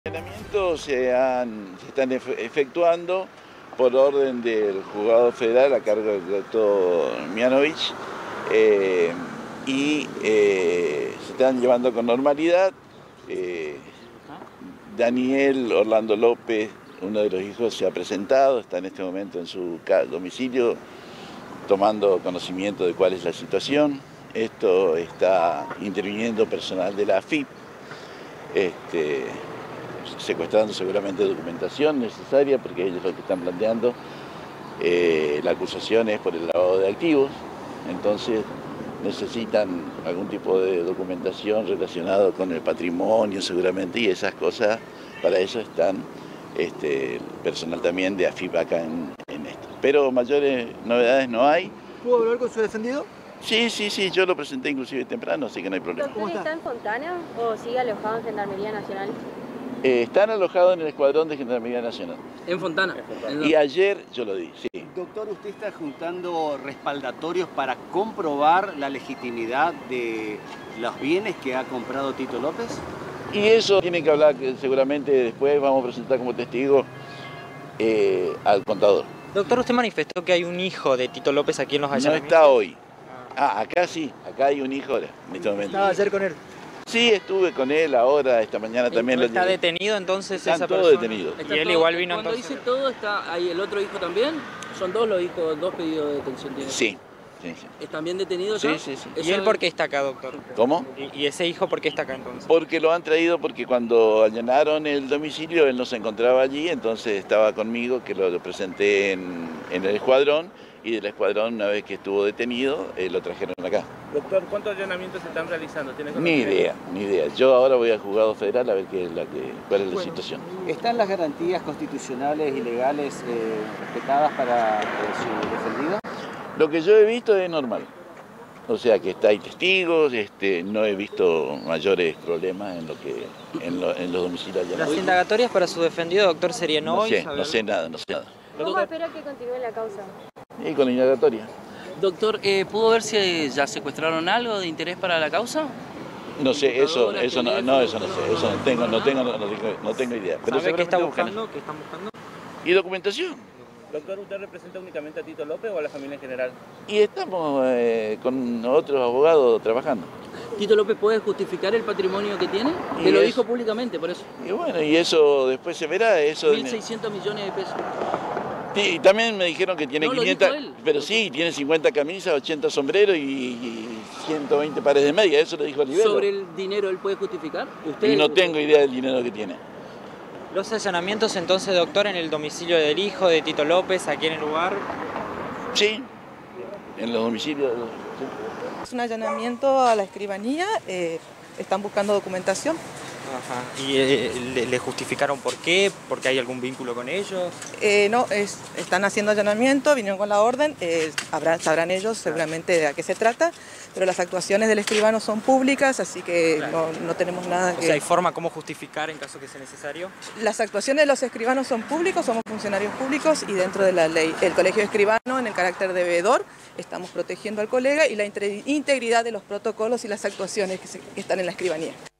Los entrenamientos se están efectuando por orden del juzgado federal a cargo del doctor Mianovich y se están llevando con normalidad. Daniel Orlando López, uno de los hijos, se ha presentado, está en este momento en su domicilio tomando conocimiento de cuál es la situación. Esto está interviniendo personal de la AFIP, secuestrando seguramente documentación necesaria, porque ellos lo que están planteando, la acusación es por el lavado de activos, entonces necesitan algún tipo de documentación relacionada con el patrimonio seguramente, y esas cosas, para eso están el personal también de AFIP acá en esto. Pero mayores novedades no hay. ¿Pudo hablar con su defendido? Sí, yo lo presenté inclusive temprano, así que no hay problema. ¿Doctor está en Fontana o sigue alojado en Gendarmería Nacional? Están alojados en el escuadrón de Gendarmería Nacional. ¿En Fontana? Y ayer yo lo di, sí. Doctor, ¿usted está juntando respaldatorios para comprobar la legitimidad de los bienes que ha comprado Tito López? Y eso tiene que hablar, que seguramente después vamos a presentar como testigo al contador. Doctor, usted manifestó que hay un hijo de Tito López aquí en los allanamientos. No está hoy. Acá sí, acá hay un hijo ahora, en este momento. ¿Estaba ayer con él? Sí, estuve con él ahora, esta mañana también. ¿No está detenido entonces Están esa todos persona? detenidos. Y él igual vino Cuando entonces. dice todo, está ahí el otro hijo también. Son dos los hijos, dos pedidos de detención tiene. Sí. ¿Están bien detenidos? Sí. ¿Y él por qué está acá, doctor? ¿Cómo? ¿Y ese hijo por qué está acá entonces? Porque lo han traído, porque cuando allanaron el domicilio él no se encontraba allí, entonces estaba conmigo, que lo presenté en el escuadrón, y del escuadrón, una vez que estuvo detenido, lo trajeron acá. Doctor, ¿cuántos allanamientos se están realizando? ¿Tiene Ni idea. Yo ahora voy al juzgado federal a ver cuál es la situación. ¿Están las garantías constitucionales y legales respetadas para su defendido? Lo que yo he visto es normal. O sea que hay testigos, no he visto mayores problemas en los domicilios allanados. ¿Las indagatorias para su defendido, doctor, serían hoy? No sé nada. ¿Cómo espera que continúe la causa? Y con la indagatoria. Doctor, ¿pudo ver si ya secuestraron algo de interés para la causa? No sé, eso no sé, eso no tengo idea. Pero ¿Sabe qué está seguramente buscando? ¿Qué están buscando? ¿Y documentación? Doctor, ¿usted representa únicamente a Tito López o a la familia en general? Y estamos con otros abogados trabajando. ¿Tito López puede justificar el patrimonio que tiene? Que lo dijo públicamente, por eso. Y bueno, y eso después se verá. 1.600 millones de pesos. Y también me dijeron que tiene No, 500, lo dijo él. pero sí, tiene 50 camisas, 80 sombreros y 120 pares de media, eso lo dijo Olivero. ¿Sobre el dinero él puede justificar? Y no tengo idea del dinero que tiene. Los allanamientos entonces, doctor, en el domicilio del hijo de Tito López, aquí en el lugar. Sí, en los domicilios. Sí. Es un allanamiento a la escribanía, están buscando documentación. Ajá. ¿Y le justificaron por qué? ¿Porque hay algún vínculo con ellos? No, están haciendo allanamiento, vinieron con la orden, sabrán ellos seguramente de a qué se trata, pero las actuaciones del escribano son públicas, así que Claro. no tenemos nada que... O sea, ¿hay forma cómo justificar en caso que sea necesario? Las actuaciones de los escribanos son públicos, somos funcionarios públicos y dentro de la ley, el colegio escribano en el carácter de veedor, estamos protegiendo al colega y la integridad de los protocolos y las actuaciones que están en la escribanía.